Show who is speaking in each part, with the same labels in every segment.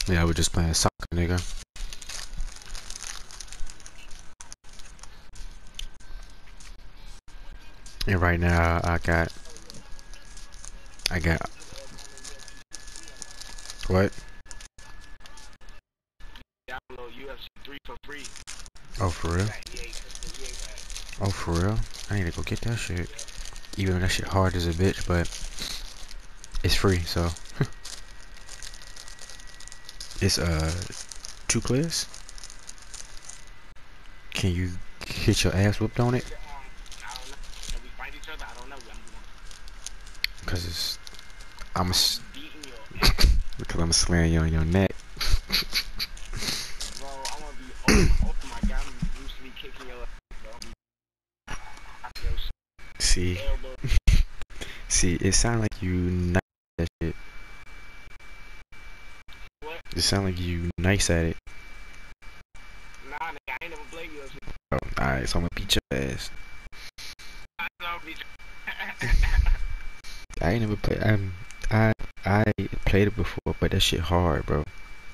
Speaker 1: Yeah, I was just playing soccer, nigga. And right now, I got what?
Speaker 2: Download UFC 3 for free.
Speaker 1: Oh, for real? Oh, for real? I need to go get that shit. Even though that shit hard as a bitch, but it's free, so it's 2 players. Can you hit your ass whooped on it?
Speaker 2: I don't know. Can we fight each other? I don't know.
Speaker 1: Cause it's I'm a,
Speaker 2: beating your ass.
Speaker 1: because I'm slamming you on your neck.
Speaker 2: Bro, I wanna be oh my god, I'm gonna be Bruce Lee kicking your ass, bro.
Speaker 1: See, see, it sound like you nice at that shit.
Speaker 2: What?
Speaker 1: It sound like you nice at it.
Speaker 2: Nah, nigga, I ain't never played UFC.
Speaker 1: Oh, alright, so I'm gonna beat your ass. I ain't never played. I played it before, but that shit hard, bro.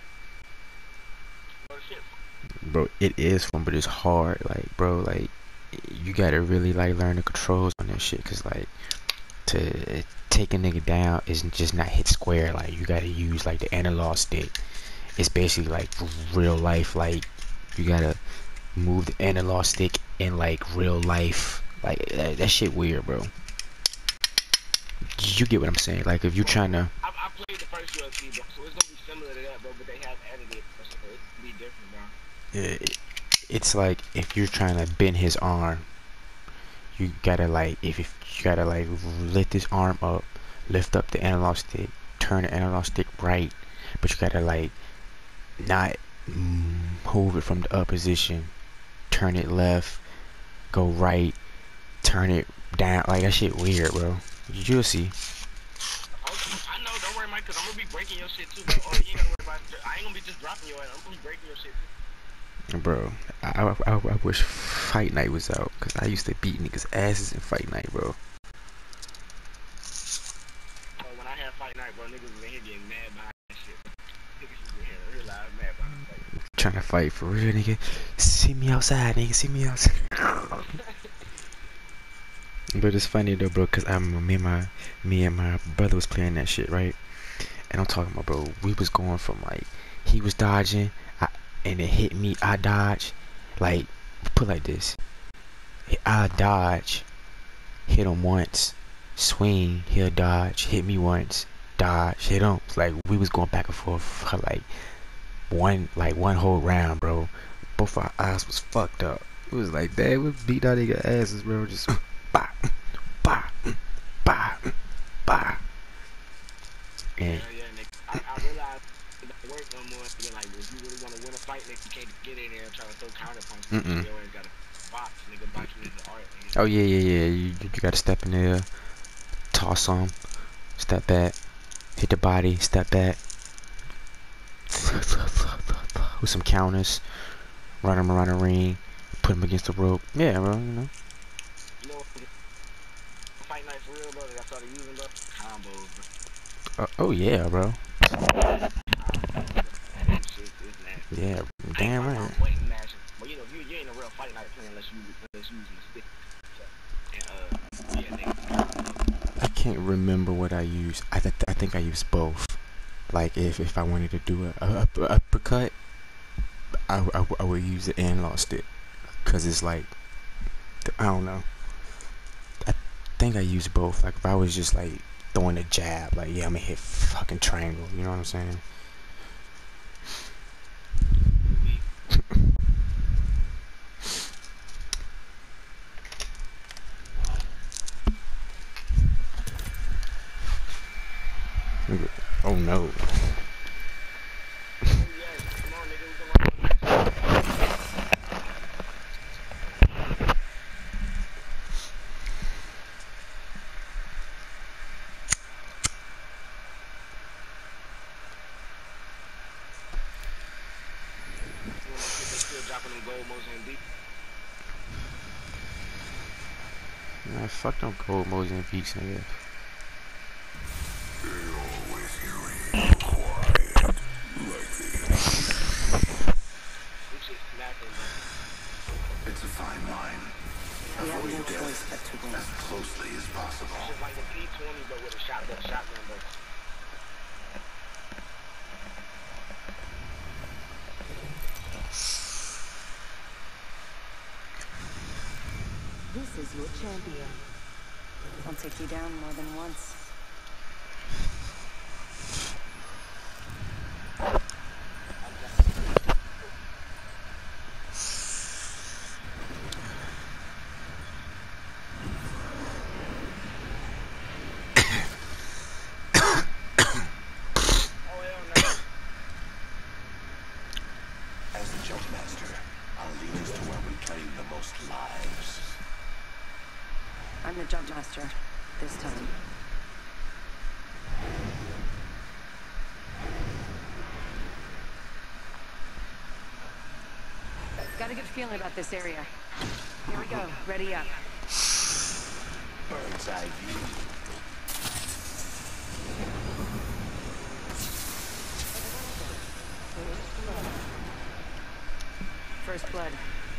Speaker 1: Bro, it is fun, but it's hard. Like, bro, like you gotta really like learn the controls on that shit, cause like to take a nigga down is just not hit square. Like you gotta use like the analog stick. It's basically like real life. Like you gotta move the analog stick in like real life. Like that shit weird, bro. You get what I'm saying? Like if you trying to.
Speaker 2: I played the first UFC, bro, so it's gonna be similar to that, bro. But they have edited it, so it's gonna be different, bro.
Speaker 1: It's like if you're trying to bend his arm, you gotta like if you gotta like lift his arm up, lift up the analog stick, turn the analog stick right, but you gotta like not move it from the up position, turn it left, go right, turn it down. Like that shit weird, bro. You'll see.
Speaker 2: I know, don't worry, Mike, cause I'm gonna be breaking your shit too, bro. Oh, you ain't gotta worry about it. I ain't gonna be just dropping your ass. I'm gonna be breaking your shit too.
Speaker 1: Bro, I wish Fight Night was out, cause I used to beat niggas asses in Fight Night, bro.
Speaker 2: When I had Fight Night, bro, niggas was in here getting mad behind that shit. Niggas was in here real loud mad behind that.
Speaker 1: Trying to fight for real, nigga. See me outside, nigga. See me outside. But it's funny though, bro, cause me and my brother was playing that shit, right? And I'm talking about, bro, we was going from like he was dodging, and it hit me, I dodge, like put like this, I dodge, hit him once, swing, he'll dodge, hit me once, dodge, hit him. It's like we was going back and forth for like one whole round, bro. Both our eyes was fucked up. It was like, damn, we beat our nigga asses, bro. Just bah, bah, bah, bah. And
Speaker 2: yeah, nigga. I realized it don't work no more. Nigga, like if you really want to win a fight, nigga, you can't get in there and try to throw counter punches. You always gotta box, nigga. Boxing is the art. Nigga.
Speaker 1: Oh yeah. You gotta step in there, toss them, step back, hit the body, step back, with some counters, run him around the ring, put him against the rope. Yeah, bro.
Speaker 2: You know, Fight Night for real, bro. That I started using, bro. Combos, bro.
Speaker 1: Oh yeah, bro.
Speaker 2: Shit is nasty.
Speaker 1: Yeah, damn right.
Speaker 2: But you know, you ain't a real Fight Night player unless you using the stick. So, and yeah, nigga.
Speaker 1: I can't remember what I used. I think I used both. Like if I wanted to do a uppercut, I would use the analog stick, cause it's like I don't know. I think I used both. Like if I was just like throwing a jab, like yeah, I'm gonna hit fucking triangle. You know what I'm saying? Oh no. Man, fuck them gold Mozambiques, nigga.
Speaker 3: They always hear you quiet like
Speaker 2: acting, bro.
Speaker 3: It's a fine line.
Speaker 4: We have
Speaker 3: Avoid
Speaker 4: no
Speaker 3: death
Speaker 4: choice but to win.
Speaker 3: as closely as possible.
Speaker 2: It's just like the P20, but with a shotgun, bro.
Speaker 4: This is your champion. I'll take you down more than once.
Speaker 3: As the Jump Master, I'll lead us to where we claim the most lives.
Speaker 4: I'm the jump master. This time. Got a good feeling about this area. Here we go. Ready up.
Speaker 3: Bird's eye view.
Speaker 4: First blood.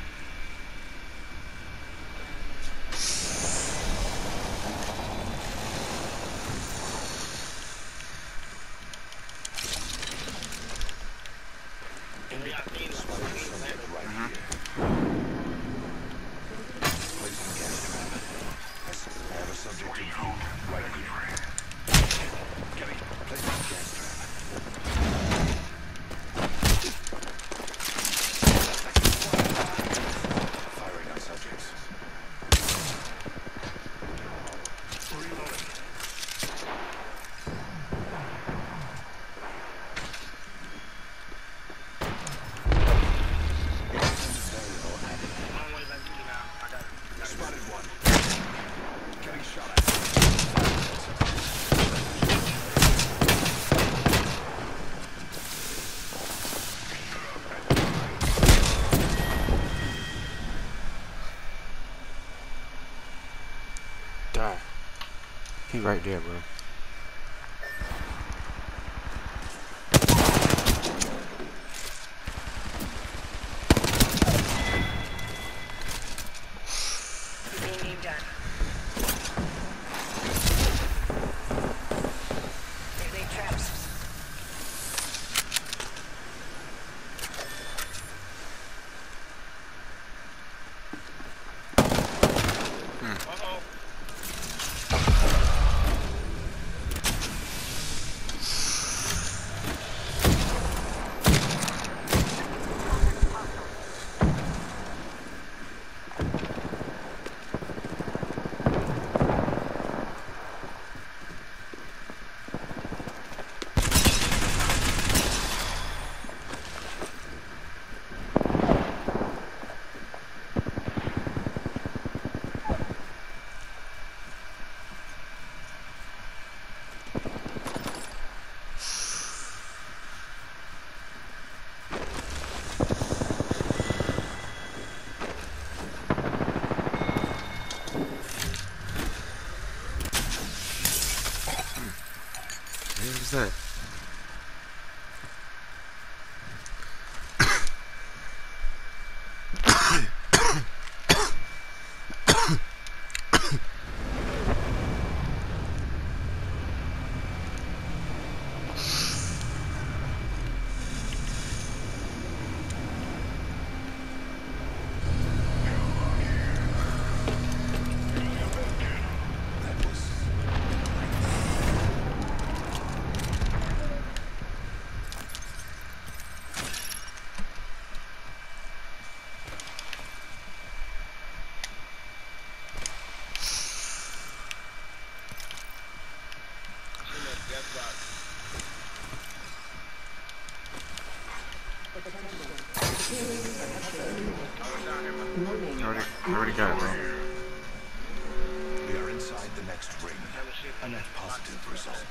Speaker 2: And we got Dean
Speaker 3: Right here. Placing gas trap. I have a subject in view. Right here. Getting placing gas trap. Firing on subjects. Reloading.
Speaker 2: Long way back to you now. I got it.
Speaker 3: Spotted one. Getting shot at.
Speaker 1: Die. He right there, bro.
Speaker 4: Being done. They laid traps.
Speaker 2: Uh-oh.
Speaker 1: What was that?
Speaker 3: That was
Speaker 2: Death box.
Speaker 1: I already got it, bro.
Speaker 3: we are inside the next ring. A net positive result.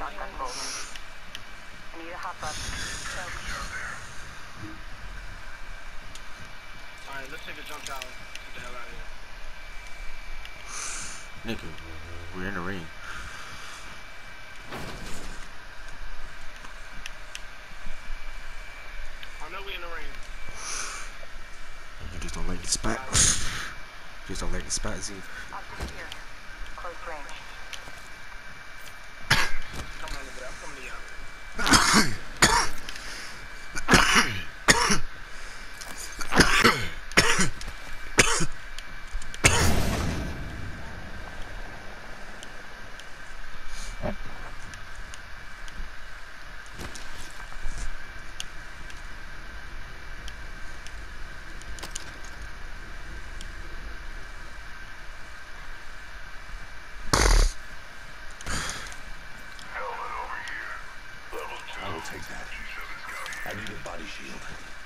Speaker 4: shotgun bolt. I need a hop up.
Speaker 2: Alright, let's take a jump tower. Get the hell out of here.
Speaker 1: Nigga, we're in the ring.
Speaker 2: I know we in the ring.
Speaker 1: You just don't like the spot. Just don't like the spot, Z.
Speaker 4: Optic here. Close range.
Speaker 2: Come on over there. I'm coming to you.
Speaker 3: I will take that. I need a body shield.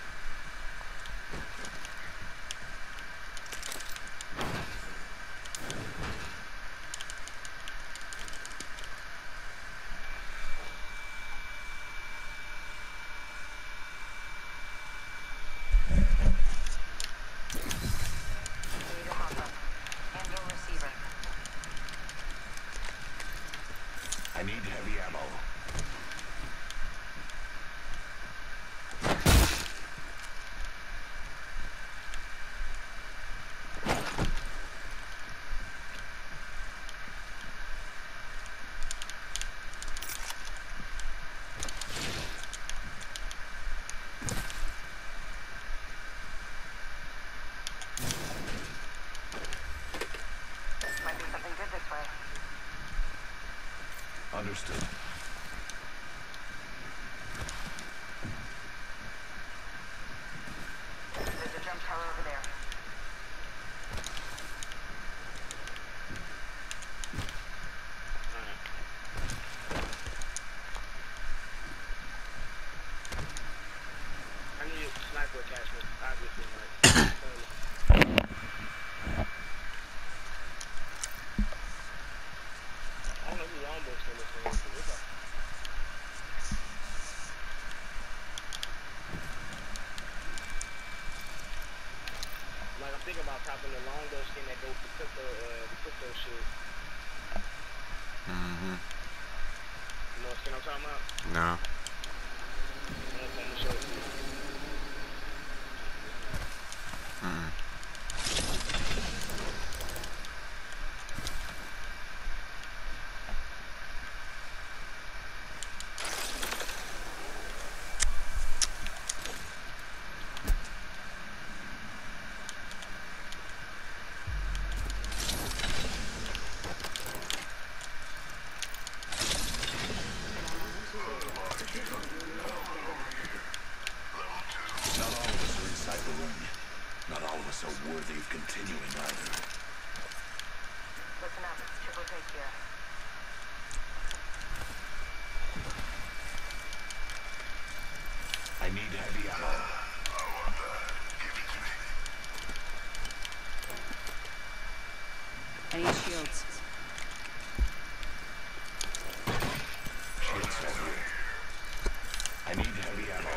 Speaker 4: Need a hop up. Handle receiver.
Speaker 3: I need heavy ammo.
Speaker 4: Might be something good this way.
Speaker 3: Understood.
Speaker 4: There's a jump tower over there.
Speaker 2: I need sniper attachment, obviously, right? I don't know who longbows for this thing, but what's up? Like, I'm thinking about topping the longbow skin that goes to the crypto shit.
Speaker 1: Mm-hmm.
Speaker 2: You know what skin I'm talking about?
Speaker 1: No.
Speaker 2: I'm gonna show it to you.
Speaker 1: Mm-mm.
Speaker 3: Not all of us are inside the ring. Not all of us are worthy of continuing either.
Speaker 4: Listen up. Triple take here.
Speaker 3: I need heavy ammo.
Speaker 4: I need shields.
Speaker 3: Shield cell here. I need heavy ammo.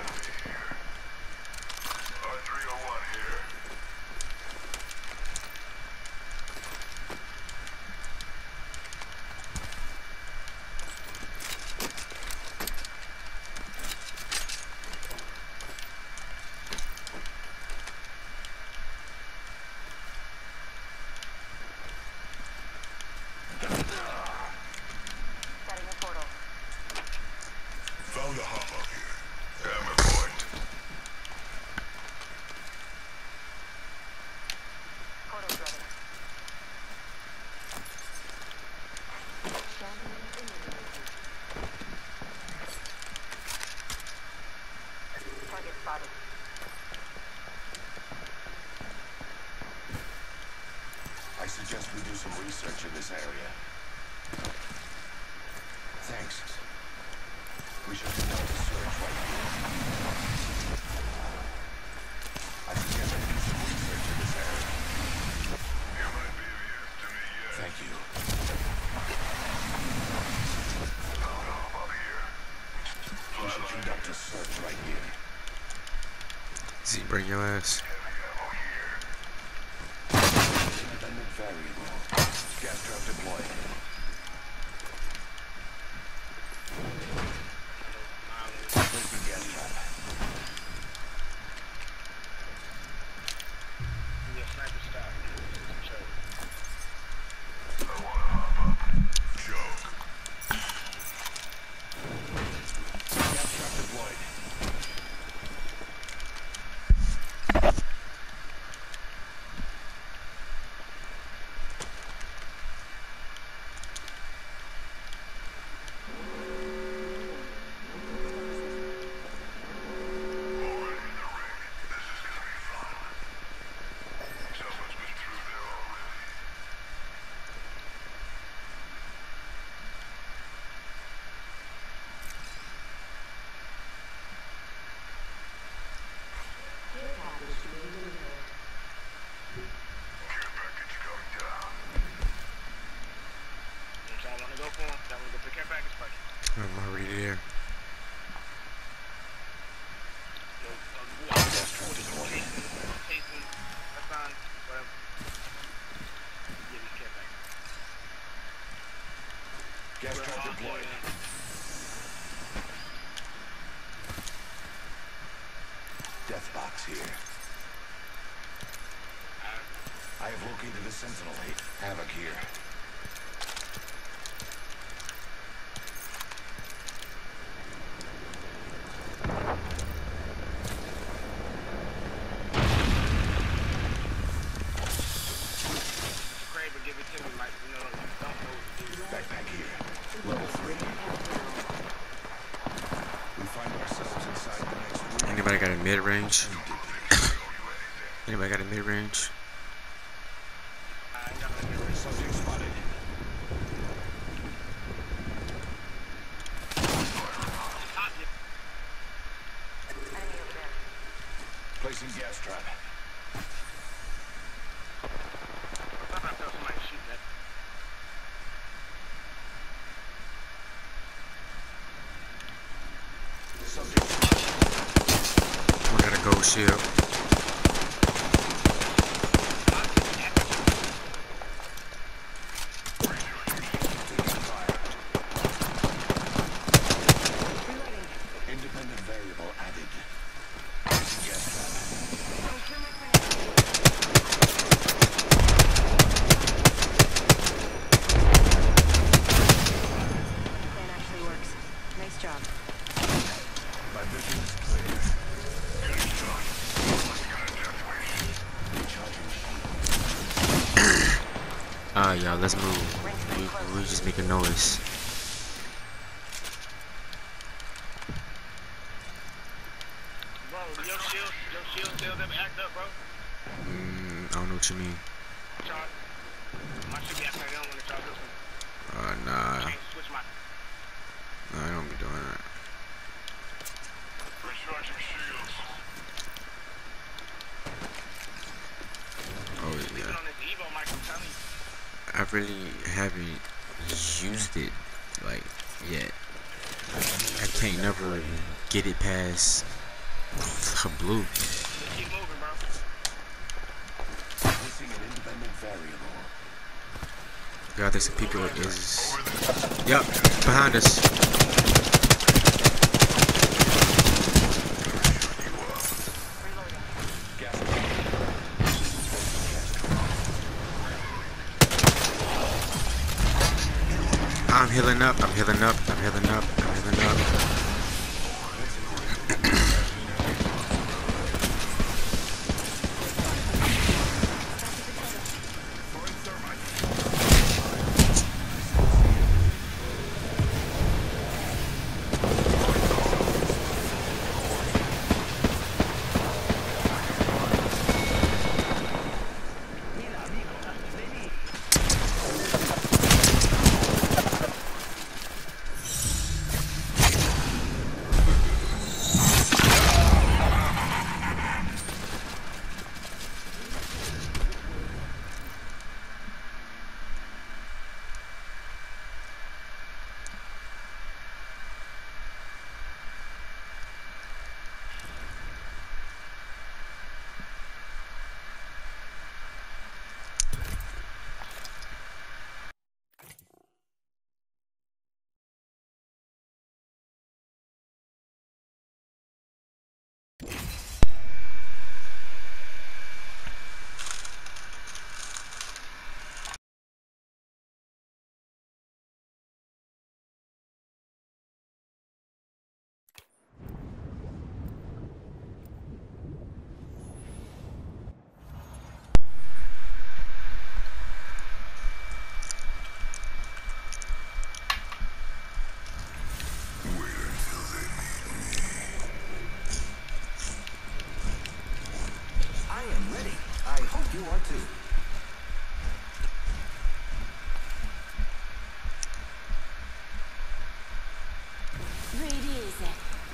Speaker 3: R301 here.
Speaker 4: Setting a portal.
Speaker 3: Found a hop-up here. Hammer point.
Speaker 4: Portal's ready. Target spotted.
Speaker 3: I suggest we do some research in this area. Thanks. We should conduct a search right here. I suggest we do some research in this area. You might be of use to me yet. Thank you. right here.
Speaker 1: Z, bring your ass.
Speaker 3: Independent variable. Gas trap deployed. Placing gas trap.
Speaker 2: Yeah, sniper stop. Choke.
Speaker 3: Gas trap deployed.
Speaker 2: Don't y'all want to go for him? Y'all want to go for the care package first?
Speaker 1: I'm already there.
Speaker 2: Yo, gas trap deployed. Tasting, that's on, whatever. Yeah, we care package.
Speaker 3: Gas trap deployed. Death box here. I have located a sentinel. Havoc here.
Speaker 2: Crave, but give it to me, Mike. You know, you don't know what to do.
Speaker 3: Backpack here. Level 3. We find ourselves inside the next room.
Speaker 1: Anybody got a mid range? Anybody got a mid range?
Speaker 2: I ain't got no mirror.
Speaker 3: Subject spotted.
Speaker 2: Top you.
Speaker 4: Enemy over there.
Speaker 3: Placing gas trap.
Speaker 2: I thought I felt somebody shooting at.
Speaker 3: Subject spotted.
Speaker 1: We got a gold shield.
Speaker 3: Taking fire.
Speaker 4: Reloading.
Speaker 3: Independent variable added. Placing gas trap.
Speaker 4: Don't kill my friend. Plan actually works. Nice job.
Speaker 3: My vision is clear. Recharging shield.
Speaker 1: Y'all, let's move. We just make a noise.
Speaker 2: Bro, your shield still never act up, bro.
Speaker 1: I don't know what you mean.
Speaker 2: Charge. My shit be acting like I don't want to charge this one.
Speaker 1: Nah.
Speaker 2: Can't switch my.
Speaker 1: Nah, I don't be doing that.
Speaker 3: Recharging shields.
Speaker 1: Oh,
Speaker 2: Even
Speaker 1: yeah.
Speaker 2: on this Evo, Mike, I'm telling you.
Speaker 1: I really haven't used it, like, yet. I can't never get it past blue.
Speaker 2: Just keep moving, bro.
Speaker 3: Placing an independent variable.
Speaker 1: God, there's some people is. Yup, behind us.
Speaker 4: Reloading.
Speaker 3: Gas trap.
Speaker 1: I'm healing up, I'm healing up, I'm healing up, I'm healing up.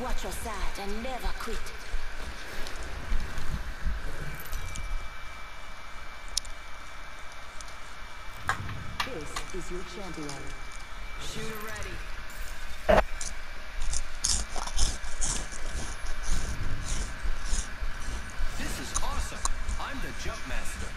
Speaker 5: watch your side and never quit. This is your champion.
Speaker 4: Shooter ready.
Speaker 6: This is awesome. I'm the jump master.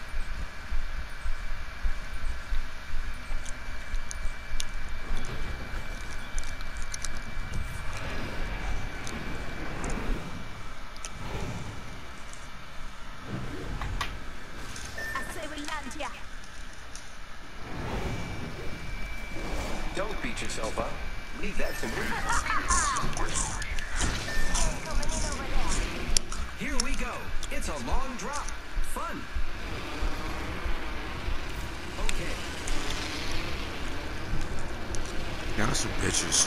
Speaker 5: I say we land here.
Speaker 6: Don't beat yourself up. Leave that to me. Here we go. It's a long drop. Fun. Okay.
Speaker 1: Y'all some bitches.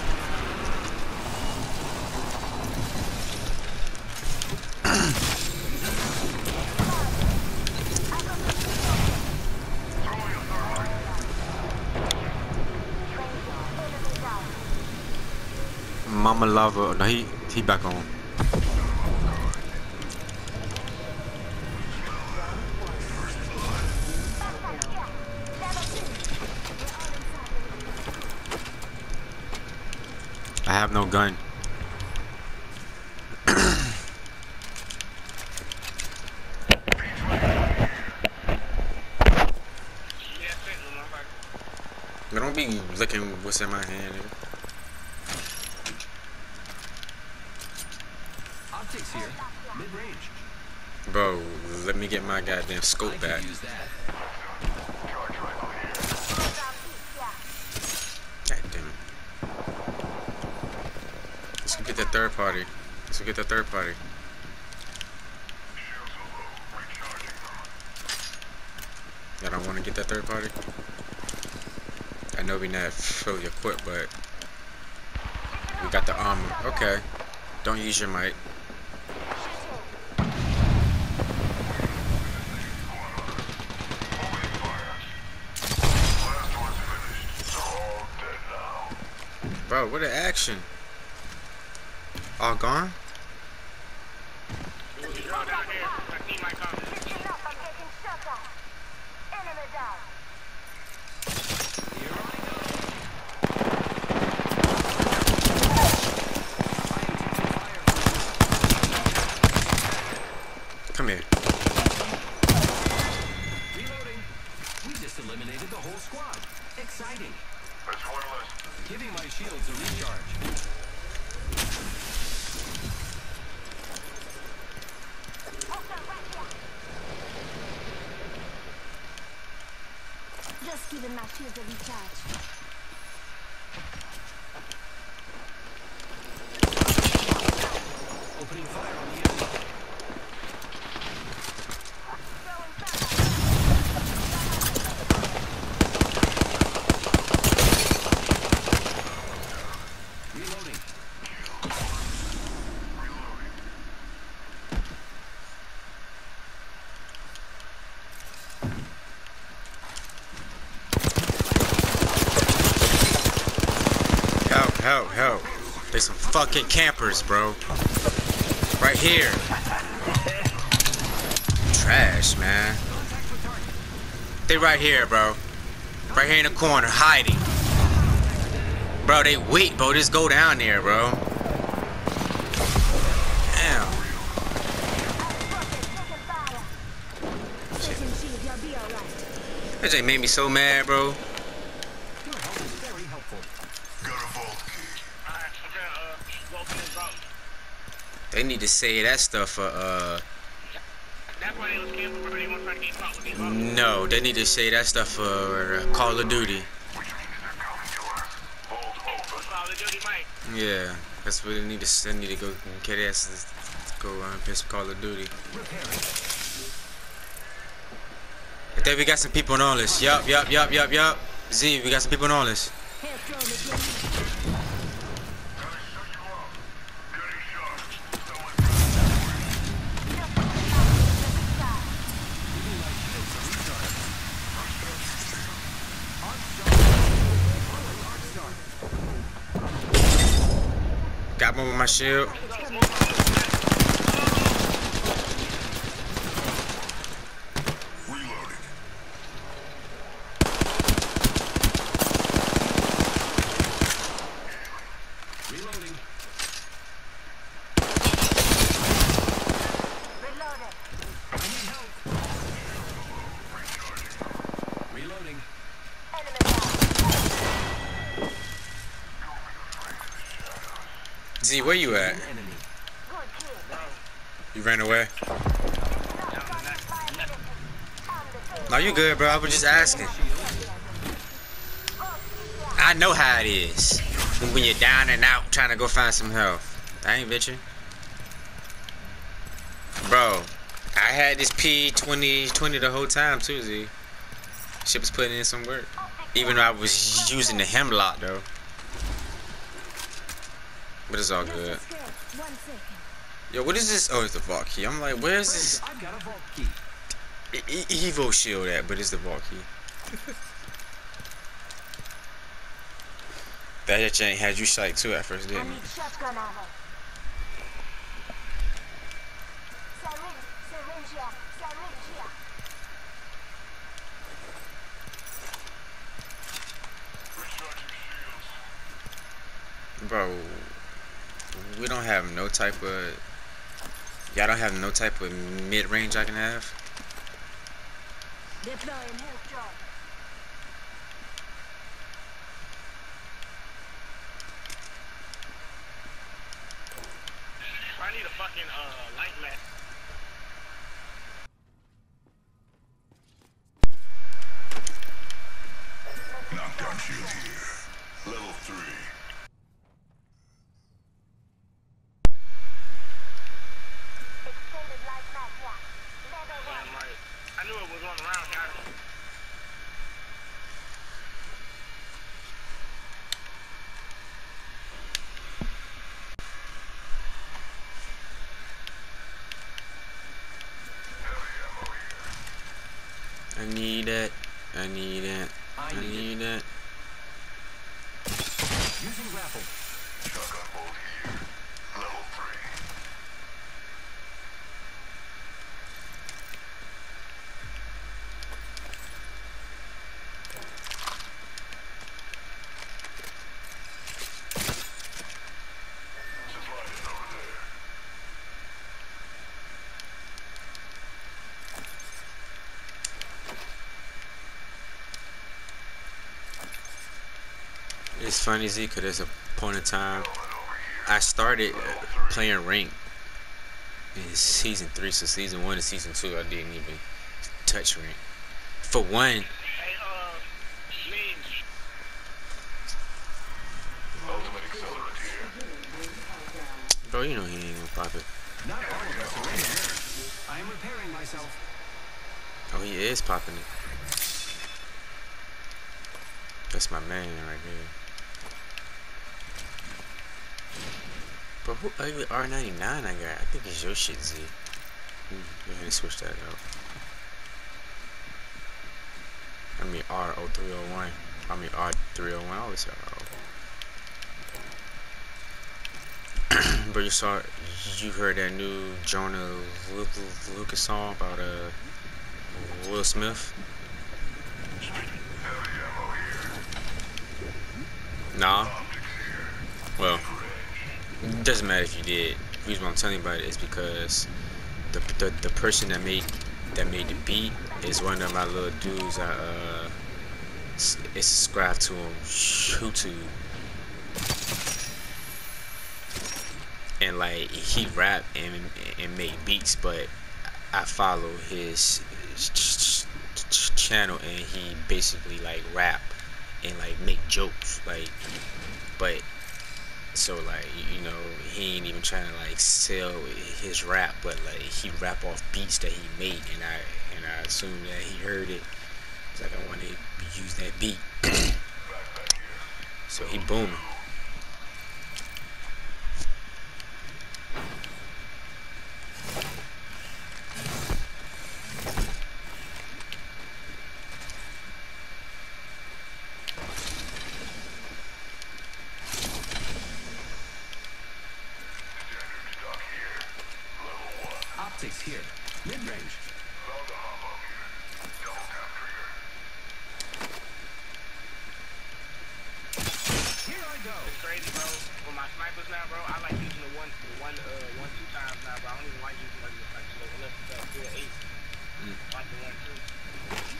Speaker 1: Mama Lava, no, he back on. I have no gun. Don't be looking what's in my hand, nigga.
Speaker 6: Optics here. Mid-range.
Speaker 1: Bro, let me get my goddamn
Speaker 6: I
Speaker 1: scope
Speaker 6: could
Speaker 1: back.
Speaker 6: use that.
Speaker 1: God damn it. Let's go get the third party. Let's go get the third party. I don't want to get that third party. I know we not fully equipped, but we got the armor. Okay. Don't use your mic. Bro, what an action. All gone? Come here.
Speaker 6: Reloading. We just eliminated the whole squad. Exciting.
Speaker 3: That's one less.
Speaker 6: Giving my shields a recharge.
Speaker 5: Just giving my shield a recharge.
Speaker 6: Opening fire on the enemy. Reloading.
Speaker 1: Help, help, help. They some fucking campers, bro. Right here. Trash, man. They right here, bro. Right here in the corner, hiding. Bro, they weak, bro. Just go down there, bro. Damn.
Speaker 5: Taking shield, you'll be alright.
Speaker 1: That just made me so mad, bro.
Speaker 6: Your help is very helpful.
Speaker 3: Got a vault key.
Speaker 1: They need to say that stuff for,
Speaker 2: That's why they was camping, bro. They want to try to get caught with these bugs.
Speaker 1: no, they need to say that stuff for Call of Duty.
Speaker 3: Which means they're coming to us. Vault open.
Speaker 2: Call of Duty, Mike.
Speaker 1: Yeah, that's what they need to. They need to go get asses, go play some Call of Duty.
Speaker 6: Repairing.
Speaker 1: I think we got some people on this. Yup. Z, we got some people on this.
Speaker 5: Hail thrown again.
Speaker 3: Getting shot. Someone
Speaker 6: Giving my shields a recharge. Arc star.
Speaker 1: Got one with my shield.
Speaker 3: Reloading.
Speaker 6: Reloading.
Speaker 5: Reloaded.
Speaker 6: I need help. Reloading.
Speaker 5: Enemy down.
Speaker 1: Z, where you at?
Speaker 6: Enemy.
Speaker 5: Good kill.
Speaker 1: You ran away?
Speaker 5: Not 5 minutes. I'm the same.
Speaker 1: No, you good, bro. I was just asking. I know how it is when you're down and out trying to go find some help. I ain't bitching. Bro, I had this P20 the whole time too, Z. Shit was putting in some work. Even though I was using the hemlock though. But it's all good.
Speaker 5: Just escape. 1 second.
Speaker 1: Yo, what is this? Oh, it's the vault key. I'm like, where's this
Speaker 6: I've got a vault key.
Speaker 1: Evo shield at? But it's the vault key. That shit ain't had you psyched too at first,
Speaker 5: I
Speaker 1: didn't it?
Speaker 5: need shotgun ammo. Syringe. Syringe here. Syringe here.
Speaker 1: Bro, we don't have no type of. Y'all don't have no type of mid-range I can have.
Speaker 5: Deploying health drone.
Speaker 2: I need a fucking light lamp.
Speaker 3: Knockdown shield here. Level 3.
Speaker 5: Extended light mag here. Level 1.
Speaker 2: I'm like, I knew it was on around here.
Speaker 1: I need it. I need it. I need it.
Speaker 6: Using grapple.
Speaker 3: Shotgun bolt here. Level 3. Supply is over there.
Speaker 1: It's funny, Z, because there's a point in time I started playing rank in season 3, so season 1 and season 2 I didn't even touch rank. For one,
Speaker 2: Hey, Means.
Speaker 3: Ultimate accelerant here.
Speaker 1: bro, you know he ain't gonna pop it.
Speaker 6: Not all of us are in here. I am repairing myself.
Speaker 1: Oh, he is popping it. That's my man right there. But who ugly R99 I got? I think it's your shit, Z. Go ahead and switch that out. I mean R0301. I mean R301. I always say R. But you heard that new Jonah Lucas song about Will Smith? Nah. Well, it doesn't matter if you did. The reason why I'm telling you about it is because the person that made the beat is one of my little dudes. Is subscribed to him YouTube, and like he rap and make beats, but I follow his channel and he basically like rap and like make jokes, like, but so like, you know, he ain't even trying to like sell his rap, but like he rap off beats that he made, and I assume that he heard it. It's like, I want to use that beat. So he booming.
Speaker 6: Optics here. Mid-range. Here I go.
Speaker 2: It's crazy, bro. For my snipers now, bro, I like using the one, two times now, bro. I don't even like using regular snipers, so unless it's a full 8. I like the 1, 2.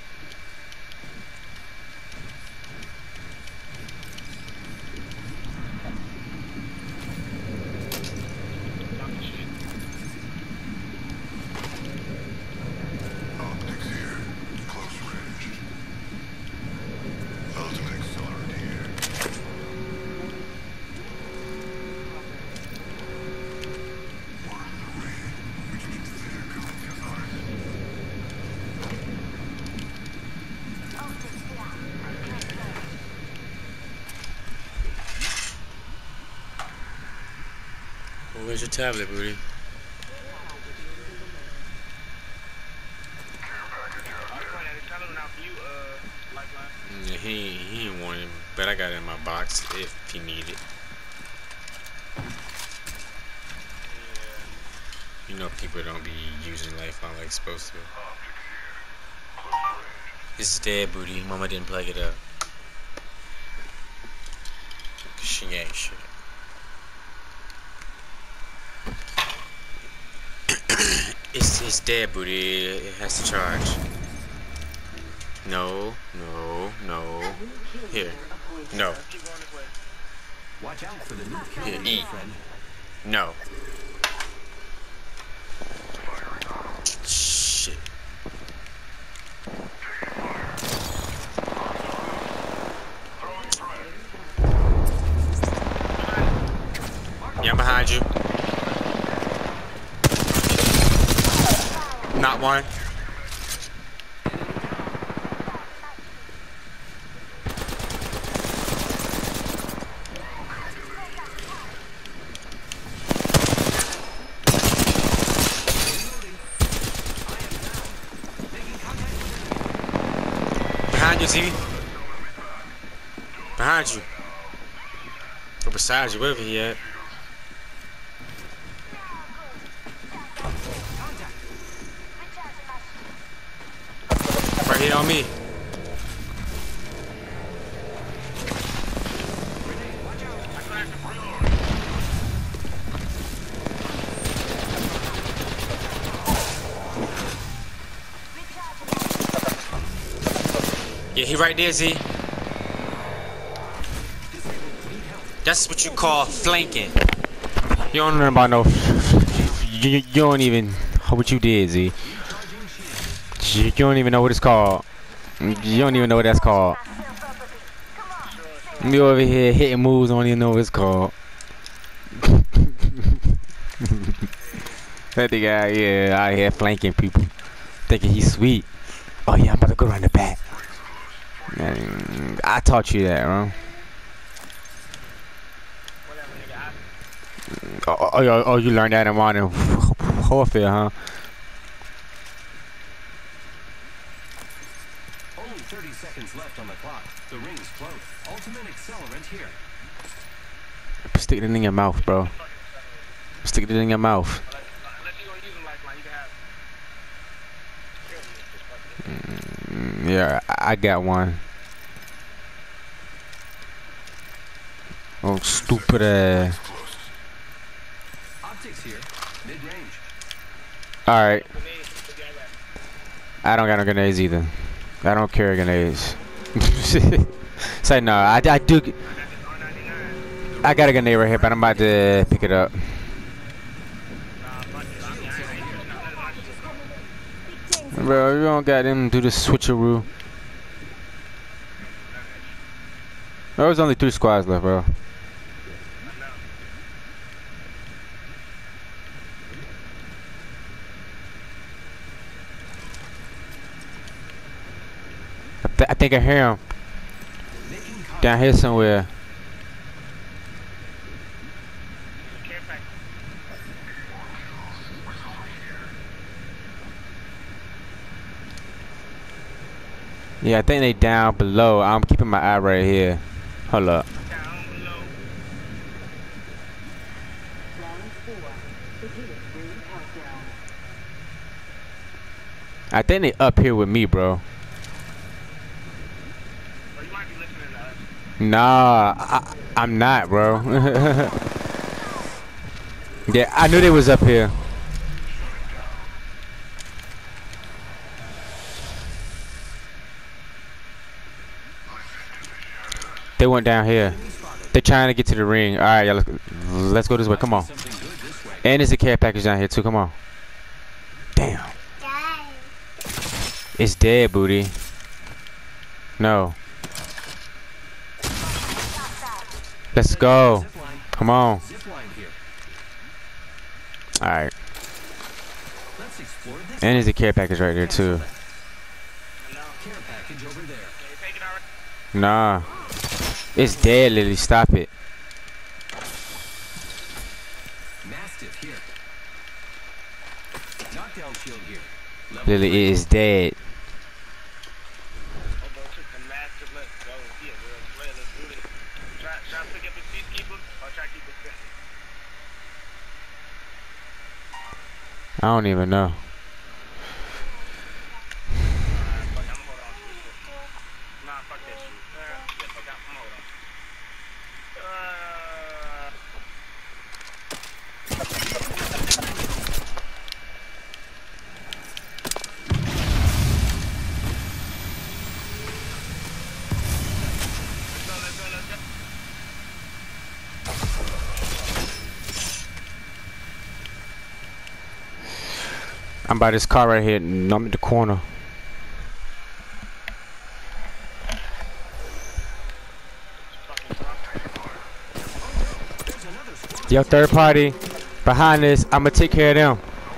Speaker 3: Optics here. Close range. Ultimate accelerant here. Word in the rain. We can keep there coming to ours.
Speaker 5: Optics here.
Speaker 1: Well, where's your tablet, Booty? Yeah, he ain't want it, but I got it in my box if he need it. You know people don't be using Lifeline like supposed to. It's dead, Booty. Mama didn't plug it up. She ain't shit. It's dead, Booty. It has to charge. No. Here. No.
Speaker 6: Watch out for the new
Speaker 1: Here,
Speaker 6: kill,
Speaker 1: eat.
Speaker 6: friend.
Speaker 1: No. Shit. Yeah, I'm behind you. Not one. Behind you, TV. Behind you. Or beside you, wherever he at. Right here on me. Yeah, he right there, Z. That's what you call flanking. You don't know about no. You don't even what you did, Z. You don't even know what it's called. You don't even know what that's called. You over here hitting moves, don't even know what it's called. That the guy, yeah, out here flanking people, thinking he's sweet. Oh yeah, I'm about to go around the back. Man, I taught you that, bro. Oh, you learned that in Modern Warfare, huh?
Speaker 6: Only 30 seconds left on the clock. The ring's close. Ultimate accelerant here.
Speaker 1: Stick it in your mouth, bro. Stick it in your mouth.
Speaker 2: Unless you're gonna use them lifeline, you can have.
Speaker 1: Yeah, I got one. Oh, stupid ass.
Speaker 6: Optics here. Mid-range.
Speaker 1: Alright. I don't got no grenades either. I don't carry grenades. Say no, I do. I got a grenade right here, but I'm about to pick it up. Bro, you don't got them do the switcheroo. There was only 3 squads left, bro. I think I hear him down here somewhere. Yeah, I think they down below. I'm keeping my eye right here. Hold up. I think they up here with me, bro.
Speaker 2: Or you might be listening to us.
Speaker 1: Nah, I'm not, bro. Yeah, I knew they was up here. They went down here. They're trying to get to the ring. All right, y'all. Let's go this way. Come on.
Speaker 6: Something good this way.
Speaker 1: And there's a care package down here too. Come on. Damn. It's dead, booty. No. Let's go.
Speaker 6: Zipline.
Speaker 1: Come on.
Speaker 6: Zipline here.
Speaker 1: All right.
Speaker 6: Let's explore this.
Speaker 1: And there's a care package right there too.
Speaker 6: Care package over there.
Speaker 2: Can you take it already?
Speaker 1: Nah. It's dead, Lily. Stop it.
Speaker 6: Mastiff here. Knockdown shield here. Level
Speaker 1: Lily, it is dead.
Speaker 2: Oh, bro, took the massive. Let's go. He a real player. Let's do this. Try to pick up his peacekeeper or try to keep it fit.
Speaker 1: I don't even know.
Speaker 2: Fuck, I'm hold on to this shit. Nah, fuck that shit. Yeah, fuck, I'm hold on. Let's go.
Speaker 1: I'm by this car right here. And I'm in the corner. Yo, third party behind this. I'ma take care of them.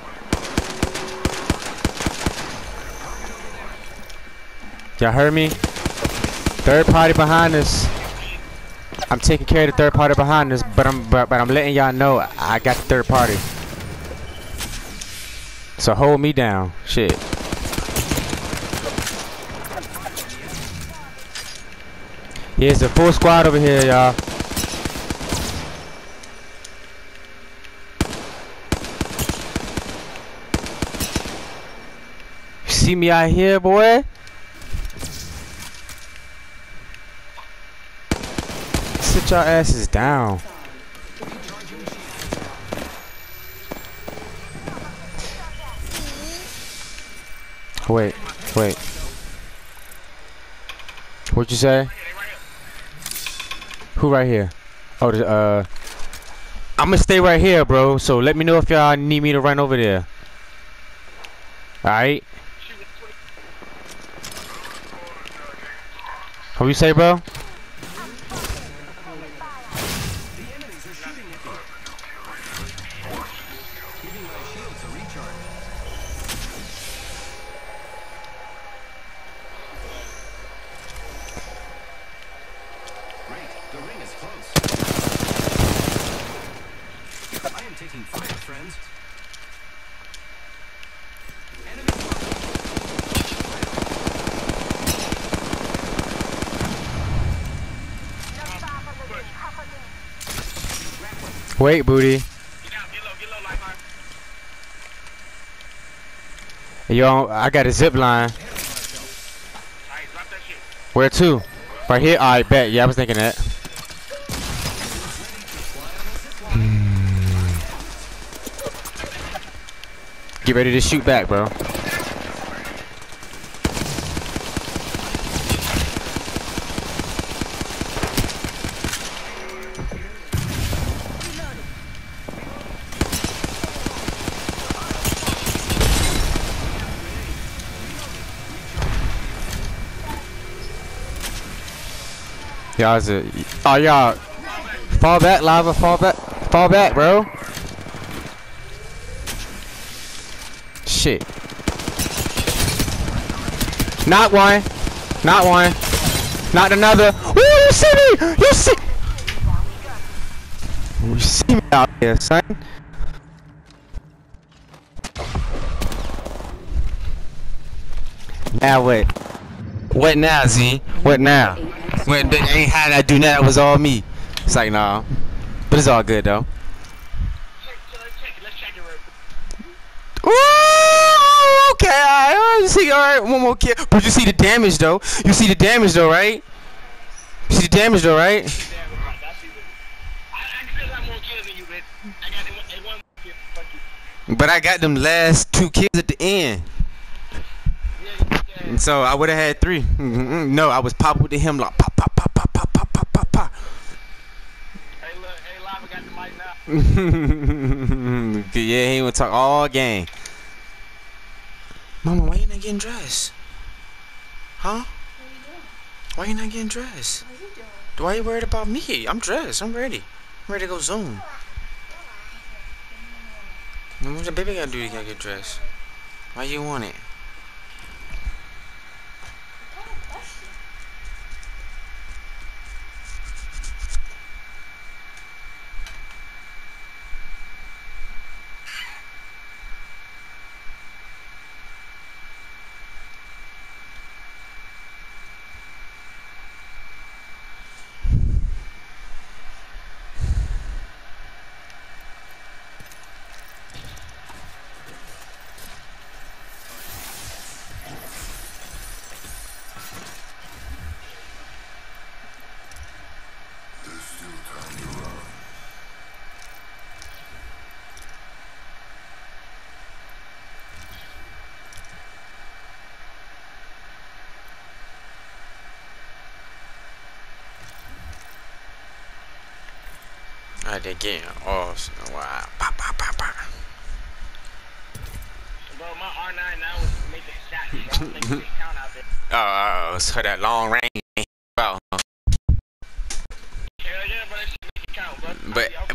Speaker 1: Y'all heard me? Third party behind us. I'm taking care of the third party behind us, but I'm letting y'all know I got the third party. So hold me down. Shit. Here's the full squad over here, y'all. See me out here, boy? Sit your asses down. Wait. What'd you say? Who right here? Oh, I'm gonna stay right here, bro. So let me know if y'all need me to run over there. Alright? What you say, bro?
Speaker 6: The enemies are shooting at me. Giving my shields a recharge. Great, the ring is close. I am taking fire, friends.
Speaker 1: Wait, booty.
Speaker 2: Get low, lifeline.
Speaker 1: Yo, I got a zip line.
Speaker 2: Alright, drop that shit.
Speaker 1: Where to? Right here? I bet. Yeah, I was thinking that. Get ready to shoot back, bro. Y'all, oh y'all, fall back, lava, fall back, bro. Shit. Not one, not another. Ooh, you see me? You see me out here, son. Now what? What now, Z? What now? When they ain't how did I do that? It was all me. It's like nah, but it's all good though.
Speaker 2: Let's check it real quick.
Speaker 1: Ooh, okay, alright. You see, all right, one more kill. But you see the damage though. You see the damage though, right? You see the damage though, right?
Speaker 2: Damn, I still got more kills than you, bitch. I got one kill. Fuck you.
Speaker 1: But I got them last 2 kills at the end.
Speaker 2: Yeah.
Speaker 1: So I would have had 3. No, I was popping with the hemlock. Pop, pop, pop, pop, pop, pop, pop, pop, pop.
Speaker 2: Hey, look, hey, Lava got the mic now.
Speaker 1: Yeah, he would talk all game. Mama, why you not getting dressed? Huh? Why you not getting dressed? Why you worried about me? I'm dressed. I'm ready. I'm ready to go Zoom. What the baby gotta do to get dressed? Why you want it? Alright, they're getting awesome. Wow. Pop, pop, pop, pop.
Speaker 2: Bro, my R9 now is making shots, bro. I'm making it count out there.
Speaker 1: Oh, so that long range. Wow.
Speaker 2: Hell yeah, bro, that shit make it count, bro.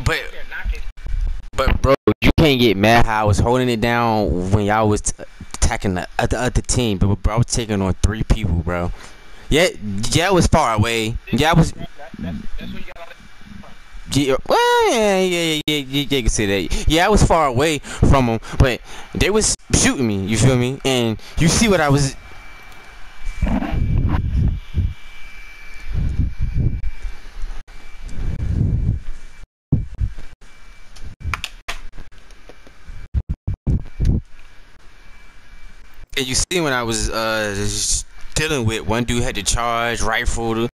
Speaker 1: But bro, you can't get mad how I was holding it down when y'all was attacking the other team. But bro, I was taking on 3 people, bro. Yeah, it was far away. Yeah, I was.
Speaker 2: That's where you got all that.
Speaker 1: Yeah, well, yeah, you can say that. Yeah, I was far away from them, but they was shooting me. You feel me? And you see what I was. And you see when I was dealing with one dude had the charge rifle.